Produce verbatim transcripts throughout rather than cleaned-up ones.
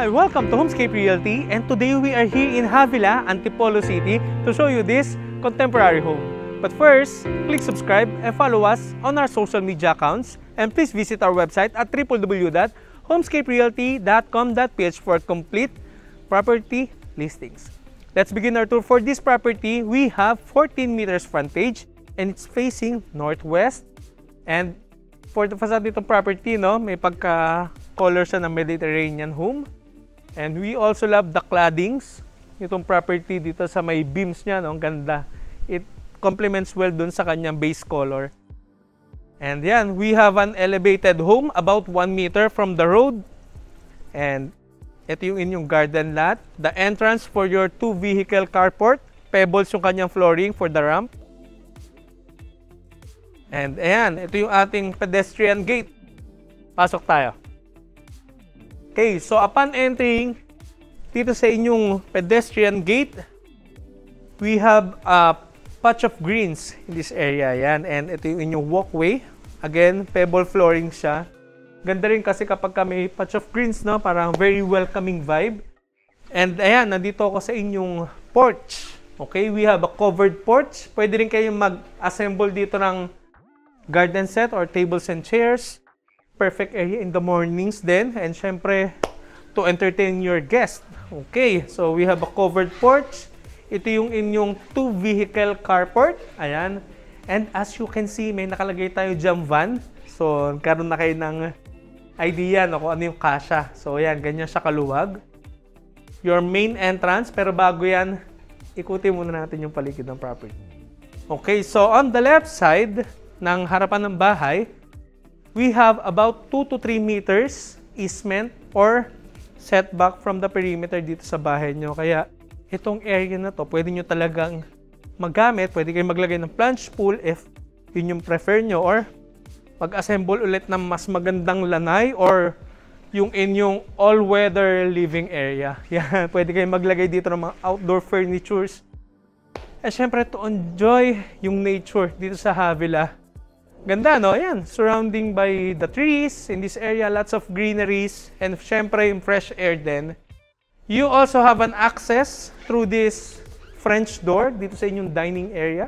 Hi, welcome to Homescape Realty, and today we are here in Havila, Antipolo City to show you this contemporary home. But first, click subscribe and follow us on our social media accounts, and please visit our website at w w w dot homescape realty dot com dot p h for complete property listings. Let's begin our tour. For this property, we have fourteen meters frontage and it's facing northwest. And for the facade nitong property, no, may pagka-color siya ng Mediterranean home. And we also love the claddings nitong property dito sa may beams niya, no, ang ganda. It complements well dun sa kanyang base color. And yan, we have an elevated home about one meter from the road. And ito yung inyong garden lot. The entrance for your two vehicle carport. Pebbles yung kanyang flooring for the ramp. And ayan, ito yung ating pedestrian gate. Pasok tayo. Okay, so upon entering dito sa inyong pedestrian gate, we have a patch of greens in this area. Yan, and ito yung inyong walkway. Again, pebble flooring siya. Ganda rin kasi kapag may patch of greens, no? Parang very welcoming vibe. And ayan, nandito ako sa inyong porch. Okay, we have a covered porch. Pwede rin kayong mag-assemble dito ng garden set or tables and chairs. Perfect area in the mornings then. And syempre, to entertain your guests. Okay, so we have a covered porch. Ito yung inyong two vehicle carport. Ayan. And as you can see, may nakalagay tayo jam van. So, karoon na kayo ng idea, no, kung ano yung kasya. So, ayan, ganyan siya kaluwag. Your main entrance. Pero bago yan, ikutin muna natin yung paligid ng property. Okay, so on the left side ng harapan ng bahay, we have about two to three meters easement or setback from the perimeter dito sa bahay nyo. Kaya itong area na to, pwede nyo talagang magamit. Pwede kayong maglagay ng plunge pool if yun yung prefer nyo, or mag-assemble ulit ng mas magandang lanai or yung inyong all-weather living area. Yan, pwede kayong maglagay dito ng mga outdoor furnitures. At syempre, to enjoy yung nature dito sa Havila. Ganda, no? Ayan, surrounding by the trees in this area, lots of greeneries, and syempre yung fresh air din. You also have an access through this French door dito sa inyong dining area.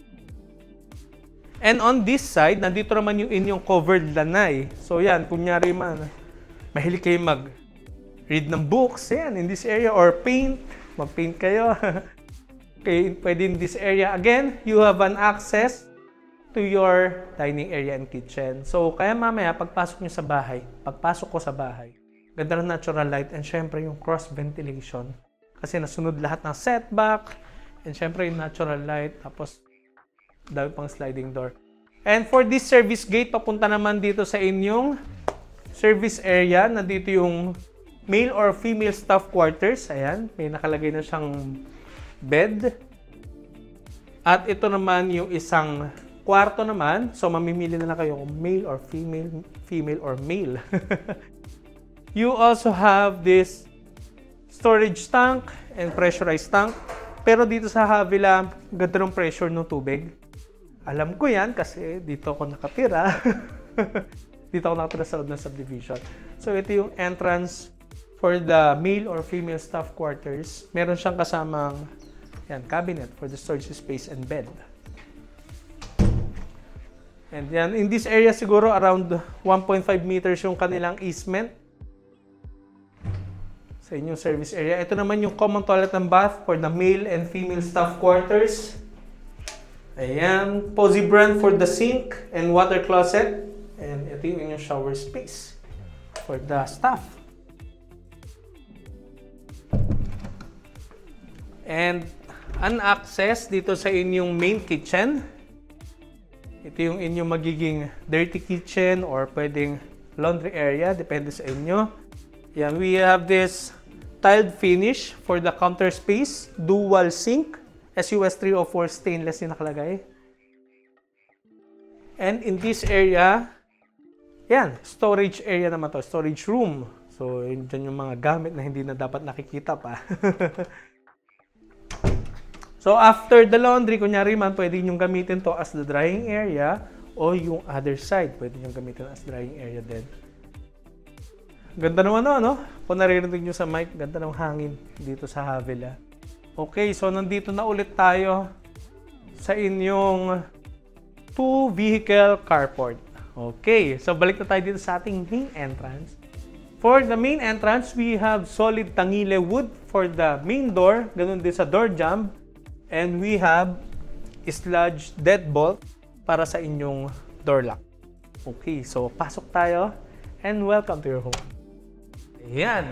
And on this side, nandito naman yung inyong covered lanai. So yan, kunyari man, mahilig kayo mag-read ng books, yan, in this area, or paint, mag-paint kayo. Okay, pwede in this area. Again, you have an access to your dining area and kitchen. So, kaya mamaya, pagpasok nyo sa bahay, pagpasok ko sa bahay, ganda ng natural light, and syempre yung cross ventilation. Kasi nasunod lahat ng setback, and syempre yung natural light, tapos dahil pang sliding door. And for this service gate, papunta naman dito sa inyong service area. Nandito yung male or female staff quarters. Ayan, may nakalagay na siyang bed. At ito naman yung isang kwarto naman. So, mamimili na lang kayo kung male or female, female or male. You also have this storage tank and pressurized tank. Pero dito sa Havila, ganda ng pressure ng tubig. Alam ko yan kasi dito ako nakatira. Dito ako nakatira sa loob ng subdivision. So, ito yung entrance for the male or female staff quarters. Meron siyang kasamang yan, cabinet for the storage space and bed. And yan, in this area siguro around one point five meters yung kanilang easement sa inyong service area. Ito naman yung common toilet and bath for the male and female staff quarters. Ayan, Posy brand for the sink and water closet. And ito yung inyong shower space for the staff. And an access dito sa inyong main kitchen. Ito yung inyong magiging dirty kitchen or pwedeng laundry area, depende sa inyo. Yan, we have this tiled finish for the counter space, dual sink, S U S three oh four stainless yung nakalagay. And in this area, yan, storage area naman to, storage room. So, yun dyan yung mga gamit na hindi na dapat nakikita pa. So, after the laundry, kunyari man, pwede nyo gamitin to as the drying area o yung other side, pwede nyo gamitin as drying area din. Ganda naman no, no? Kung naririnig nyo sa mic, ganda ng hangin dito sa Havila. Okay, so nandito na ulit tayo sa inyong two-vehicle carport. Okay, so balik na tayo dito sa ating main entrance. For the main entrance, we have solid tangile wood for the main door, ganun din sa door jamb. And we have sludge deadbolt para sa inyong door lock. Okay, so pasok tayo and welcome to your home. Ayan.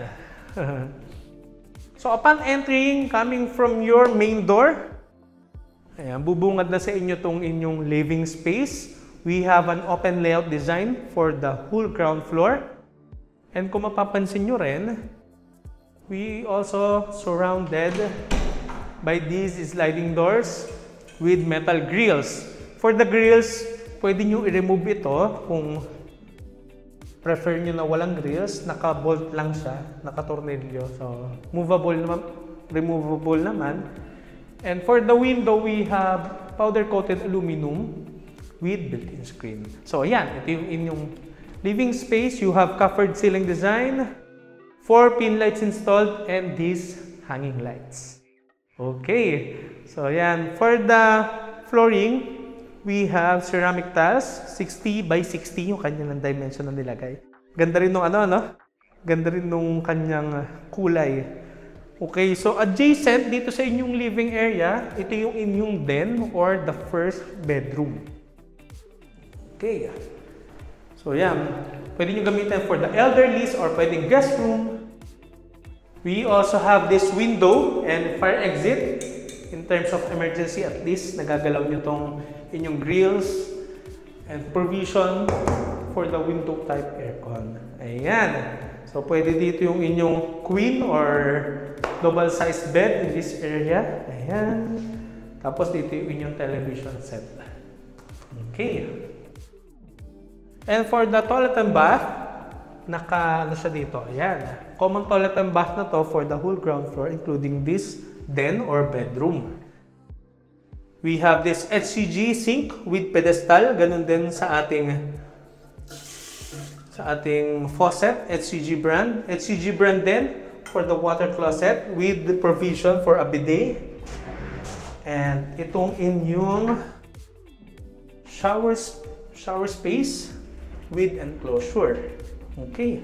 So upon entering, coming from your main door, ayan, bubungad na sa inyo tong inyong living space. We have an open layout design for the whole ground floor. And kung mapapansin nyo rin, we also surrounded by these sliding doors with metal grills. For the grills, pwede nyo i-remove ito kung prefer nyo na walang grills, naka-bolt lang siya, naka-tornilyo. So, movable naman, removable naman. And for the window, we have powder-coated aluminum with built-in screen. So, ayan, ito yung inyong living space. You have covered ceiling design, four pin lights installed, and these hanging lights. Okay, so ayan, for the flooring, we have ceramic tiles, sixty by sixty yung kanyang dimension na nilagay. Ganda rin nung ano, no? Ganda rin nung kanyang kulay. Okay, so adjacent dito sa inyong living area, ito yung inyong den or the first bedroom. Okay. So yan, pwede nyo gamitin for the elderlies or pwedeng guest room. We also have this window and fire exit. In terms of emergency, at least nagagalaw nyo tong inyong grills and provision for the window type aircon. Ayan. So, pwede dito yung inyong queen or double sized bed in this area. Ayan. Tapos dito yung inyong television set. Okay. And for the toilet and bath, naka, ano siya dito? Ayan. Common toilet and bath na to for the whole ground floor, including this den or bedroom. We have this H C G sink with pedestal, ganun din sa ating sa ating faucet, H C G brand. H C G brand din for the water closet with the provision for a bidet. And itong inyong shower shower space with enclosure. Okay.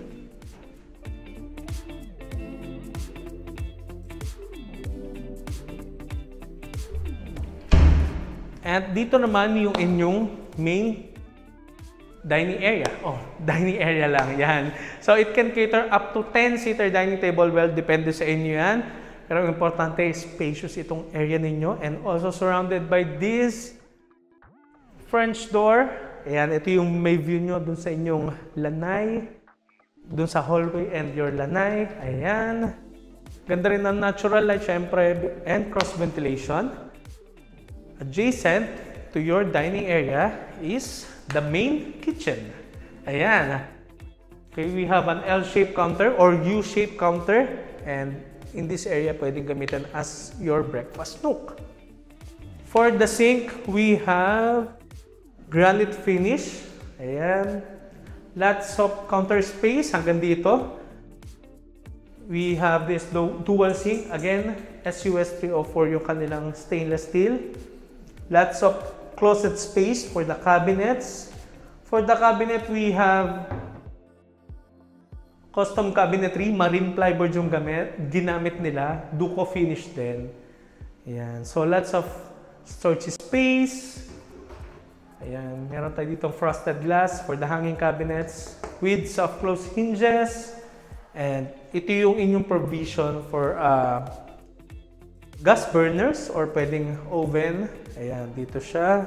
At dito naman yung inyong main dining area. Oh, dining area lang. Yan. So, it can cater up to ten seater dining table. Well, depende sa inyo yan. Pero ang importante, spacious itong area ninyo. And also surrounded by this French door. Ayan, ito yung may view nyo dun sa inyong lanai. Dun sa hallway and your lanai. Ayan. Ganda rin ng natural light, syempre, and cross ventilation. Adjacent to your dining area is the main kitchen. Ayan. Okay, we have an L-shaped counter or U-shaped counter. And in this area, pwedeng gamitin as your breakfast nook. For the sink, we have granite finish. Ayan. Lots of counter space hanggang dito. We have this dual sink. Again, S U S three oh four yung kanilang stainless steel. Lots of closet space for the cabinets. For the cabinet, we have custom cabinetry. Marine plywood yung gamit, ginamit nila. Duco finish din. Ayan. So, lots of storage space. Ayan. Meron tayo ditong frosted glass for the hanging cabinets with soft close hinges. And ito yung inyong provision for uh, gas burners or pwedeng oven. Ayan, dito siya.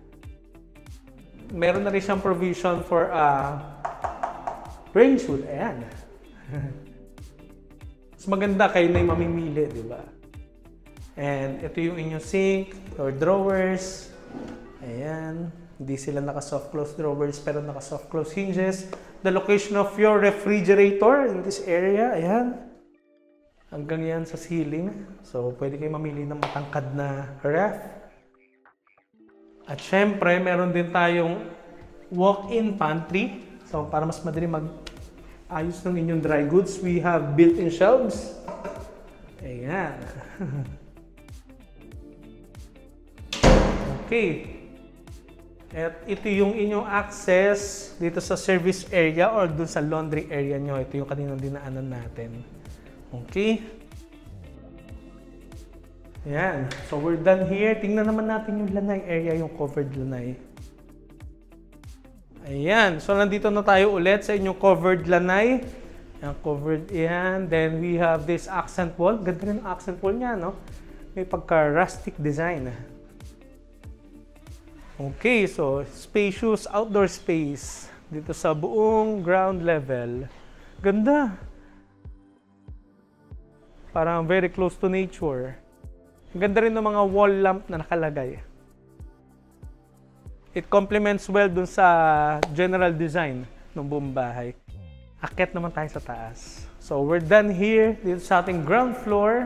Meron na rin siyang provision for uh, range hood. Ayan. Mas maganda kayo na yung mamimili, di ba? And ito yung inyong sink or drawers. Ayan. Hindi sila naka-soft close drawers pero naka-soft close hinges. The location of your refrigerator in this area. Ayan. Hanggang yan sa ceiling. So, pwede kayo mamili ng matangkad na ref. At syempre, meron din tayong walk-in pantry. So, para mas madali mag ayos ng inyong dry goods. We have built-in shelves. Ayan. Okay. At ito yung inyong access dito sa service area or dun sa laundry area nyo. Ito yung kaninang dinaanan natin. Okay. Ayan. So, we're done here. Tingnan naman natin yung lanai area, yung covered lanai. Ayan. So, nandito na tayo ulit sa inyong covered lanai. Ayan, covered yan. Then, we have this accent wall. Ganda rin ang accent wall niya, no? May pagka-rustic design. Okay, so spacious outdoor space dito sa buong ground level. Ganda. Parang very close to nature. Ganda rin ng mga wall lamp na nakalagay. It complements well dun sa general design ng buong bahay. Akit naman tayo sa taas. So we're done here dito sa ating ground floor.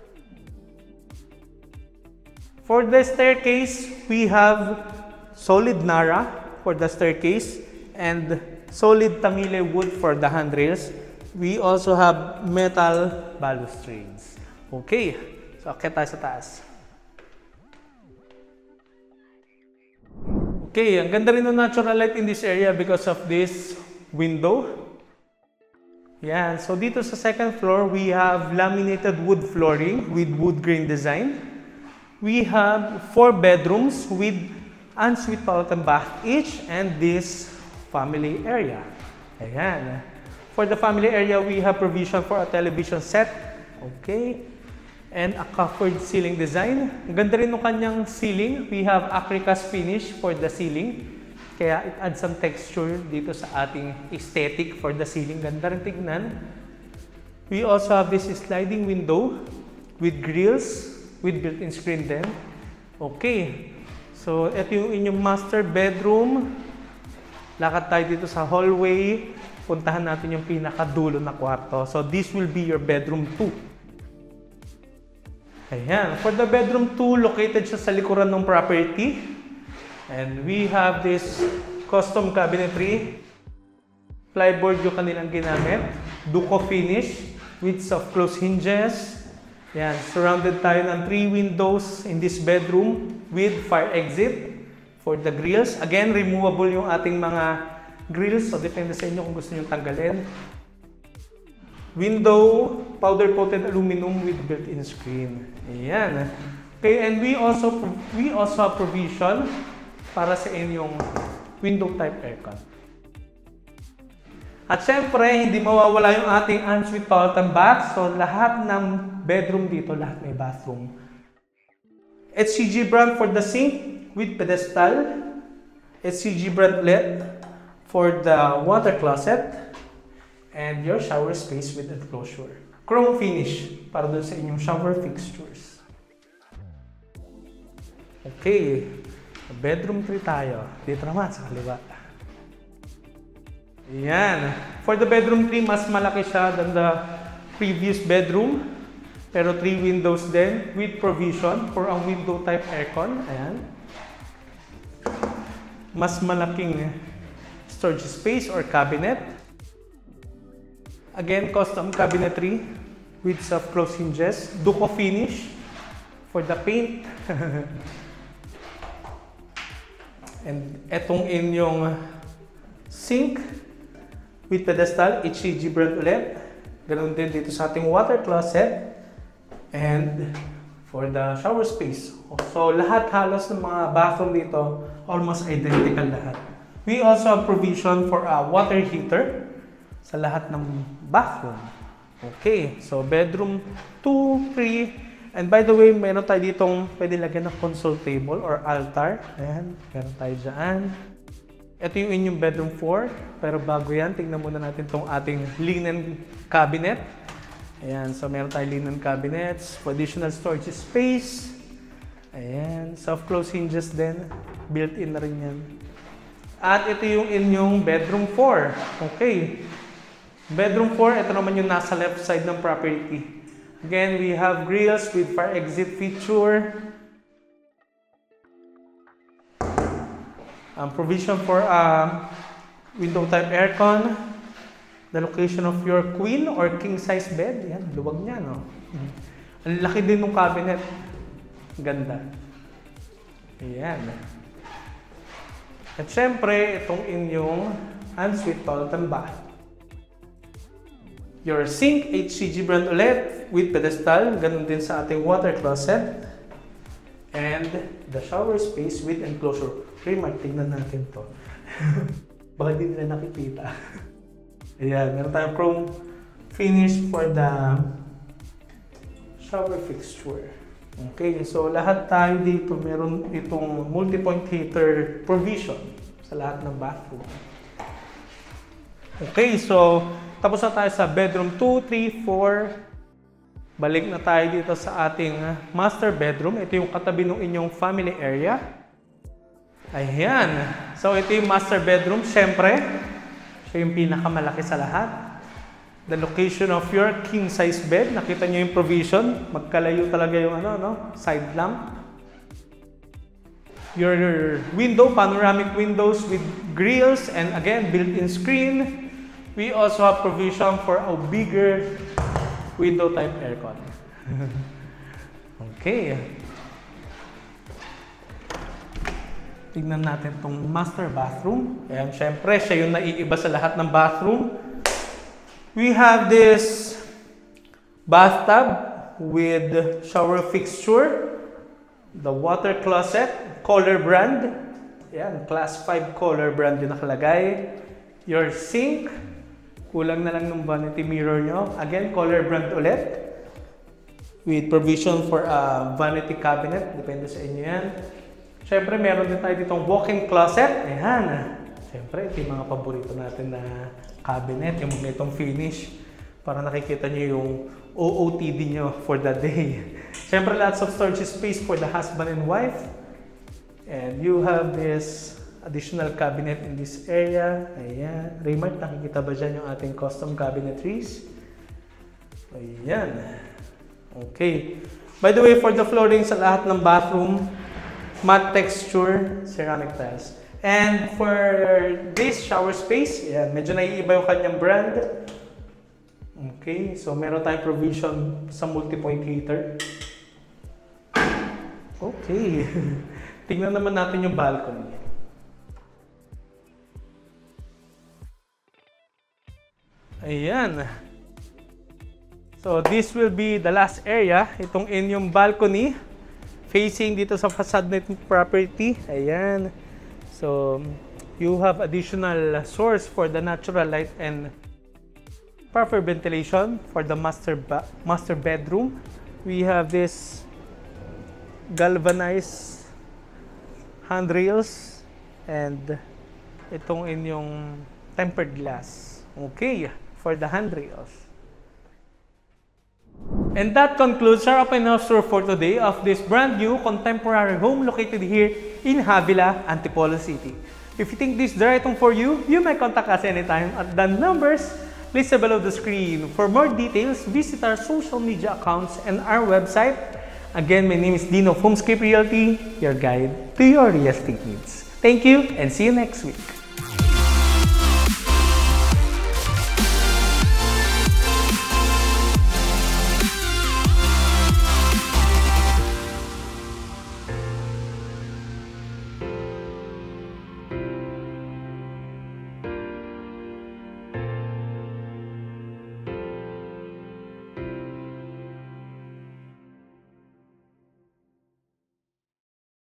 For the staircase, we have solid Nara for the staircase and solid Tamile wood for the handrails. We also have metal balustrades. Okay, so akit tayo sa taas. Okay, ang ganda rin ng natural light in this area because of this window. Yan, so dito sa second floor, we have laminated wood flooring with wood grain design. We have four bedrooms with ensuite toilet and bath each and this family area. Ayan. For the family area, we have provision for a television set. Okay. And a covered ceiling design. Ang ganda rin ng kanyang ceiling. We have acrylic finish for the ceiling. Kaya it adds some texture dito sa ating aesthetic for the ceiling. Ganda rin tignan. We also have this sliding window with grills with built-in screen din. Okay. So, ito yung inyong master bedroom. Lakad tayo dito sa hallway. Puntahan natin yung pinakadulo na kwarto. So, this will be your bedroom two. Ayan. For the bedroom two, located siya sa likuran ng property. And we have this custom cabinetry. Plyboard yung kanilang ginamit. Duco finish with soft close hinges. Yan, surrounded tayo ng three windows in this bedroom with fire exit for the grills. Again, removable yung ating mga grills. So, depende sa inyo kung gusto nyo tanggalin. Window, powder-coated aluminum with built-in screen. Ayan. Okay, and we also, we also have provision para sa inyong window type aircon. At syempre, hindi mawawala yung ating ensuite toilet and bath. So, lahat ng bedroom dito, lahat may bathroom. H C G brand for the sink with pedestal. H C G brand ulit for the water closet. And your shower space with enclosure. Chrome finish para dun sa inyong shower fixtures. Okay. Bedroom three tayo. Dito naman sa kaliwa. Ayan. For the bedroom three, mas malaki siya than the previous bedroom. Pero three windows din with provision for a window type aircon. Ayan. Mas malaking storage space or cabinet. Again, custom cabinetry with soft close hinges. Duco finish for the paint. And etong inyong sink with pedestal, H C G brand ulit. Ganun din dito sa ating water closet. And for the shower space. So, lahat halos ng mga bathroom dito, almost identical lahat. We also have provision for a water heater sa lahat ng bathroom. Okay, so bedroom two, three, and by the way, meron tayo ditong pwede lagyan ng console table or altar. Ayan, meron tayo dyan. Ito yung inyong bedroom four. Pero bago yan, tingnan muna natin itong ating linen cabinet. Ayan, so meron tayo linen cabinets for additional storage space. Ayan, soft close hinges din. Built-in na rin yan. At ito yung inyong bedroom four. Okay. Bedroom four, ito naman yung nasa left side ng property. Again, we have grills with fire exit feature. Um, provision for um, window type aircon. The location of your queen or king size bed. Yan, luwag niya, no? Ang laki din ng cabinet. Ganda. Ayan. At syempre, itong inyong ensuite toilet and bath. Your sink, H C G brand ulit, with pedestal. Ganun din sa ating water closet. And the shower space with enclosure. Remark, tignan natin to. Baka di nila nakikita. Ayan, meron tayong chrome finish for the shower fixture. Okay, so lahat tayo dito meron itong multi-point heater provision sa lahat ng bathroom. Okay, so tapos na tayo sa bedroom two, three, four. Balik na tayo dito sa ating master bedroom. Ito yung katabi ng inyong family area. Ayan. So ito yung master bedroom. Siyempre, siya yung pinakamalaki sa lahat. The location of your king size bed. Nakita nyo yung provision. Magkalayo talaga yung ano, no? Side lamp. Your window, panoramic windows with grills and again, built-in screen. We also have provision for a bigger window type aircon. Okay. Tignan natin tong master bathroom. Ayan, syempre, siya yung naiiba sa lahat ng bathroom. We have this bathtub with shower fixture. The water closet, Color brand. Ayan, class five Color brand yung nakalagay. Your sink. Kulang na lang ng vanity mirror nyo. Again, Color brand ulit. With provision for a vanity cabinet. Depende sa inyo yan. Siyempre, meron din tayo ditong walk-in closet. Ayan. Siyempre, ito yung mga paborito natin na cabinet. Yung mga itong finish. Para nakikita nyo yung O O T D nyo for the day. Siyempre, lots of storage space for the husband and wife. And you have this additional cabinet in this area. Ayan. Raymart, nakikita ba dyan yung ating custom cabinetries? Ayan. Okay. By the way, for the flooring sa lahat ng bathroom, matte texture, ceramic tiles. And for this shower space, ayan, medyo naiiba yung kanyang brand. Okay. So, meron tayong provision sa multi-point heater. Okay. Tingnan naman natin yung balcony. Ayan. So, this will be the last area. Itong inyong balcony. Facing dito sa facade ng property. Ayan. So, you have additional source for the natural light and proper ventilation for the master, ba master bedroom. We have this galvanized handrails and itong inyong tempered glass. Okay. For the handrails. And that concludes our open house tour for today of this brand new contemporary home located here in Havila, Antipolo City. If you think this is the right home for you, you may contact us anytime at the numbers listed below the screen. For more details, visit our social media accounts and our website. Again, my name is Dean of Homescape Realty, your guide to your real estate needs. Thank you and see you next week.